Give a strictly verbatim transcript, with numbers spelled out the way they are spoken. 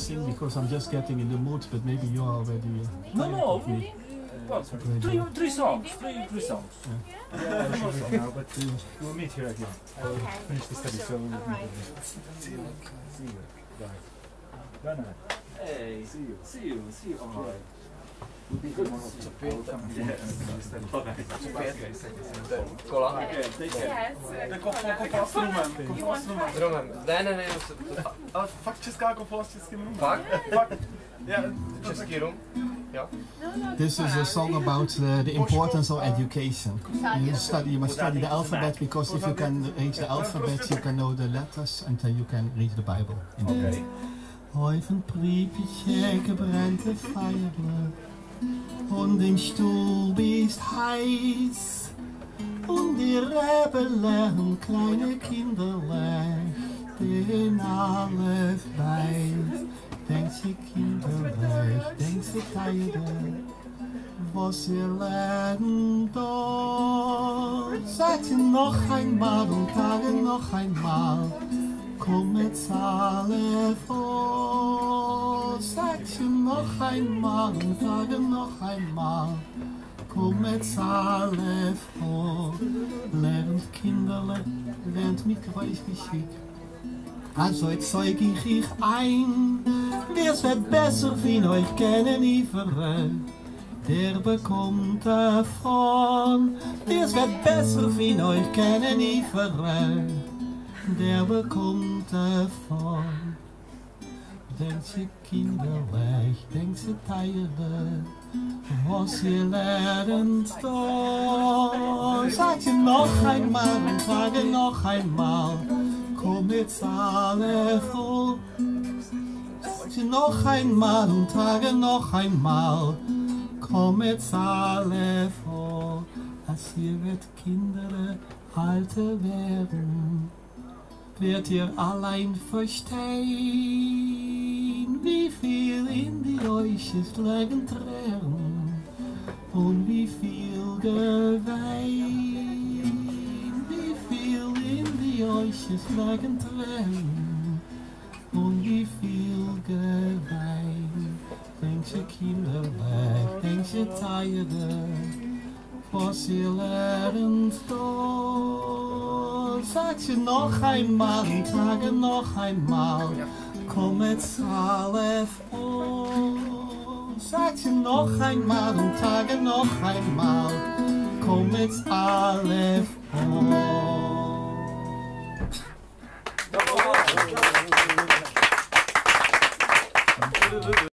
sing because I'm just getting in the mood, but maybe you are already. Uh, No, no. me. What? Three, three songs. Three, three songs. Yeah. Yeah, I should go now, but we'll meet here again. I'll Okay. finish the study, so we'll All right. see you. See you. Bye. Bye now. Hey, See you. see you, see you. All right. We'll be good. I will come here and finish the study. All right. Cola? Okay, take care. Yes. The kop kop strumem. You want five? Drumem. Nee, nee, nee. A fakt česká jako po českém rumu. Fakt? Fakt. Ja, Český rum? Ja. No, no. This is a song about uh, the importance of education. You study, you must study the alphabet because if you can read the alphabet, you can know the letters and then you can read the Bible. okay. Auf ein Priepchen gebrannte Feuer und im Stuhl bist heiß und die Rebel lernen kleine Kinderlein, den alles weiß. Denkt sie kinderreich, denkt sie Teile, was ihr lernen dort. Seid ihr noch einmal und Tage noch einmal, kommet alle vor. Seid ihr noch einmal und Tage noch einmal, kommet alle vor. Lernt Kinderle, lernt mit euch Geschick. Also jetzt zeig ich euch ein, wir's wird besser, wie euch kennen überall. Der bekommt davon, wir's wird besser, wie euch kennen überall. Der bekommt davon. Denkt sie kinderreich, denkt sie Teile, was ihr lernt dort. Sagt ihr noch einmal und frage noch einmal, komm jetzt alle vor. Sagt ihr noch einmal und frage noch einmal, komm jetzt alle vor. Als ihr wird Kinder alte werden, wird ihr allein verstehen, wie viel in die euch ist legen Tränen und wie viel geweint, wie viel in die euch ist legen Tränen und wie viel geweint. Denkt ihr Kinderlein, denkt ihr Teile, was ihr lernt dort. Sagt ihr noch einmal und sage noch einmal, kommet alle vor. Sagt ihr noch einmal und sage noch einmal, kommet alle vor.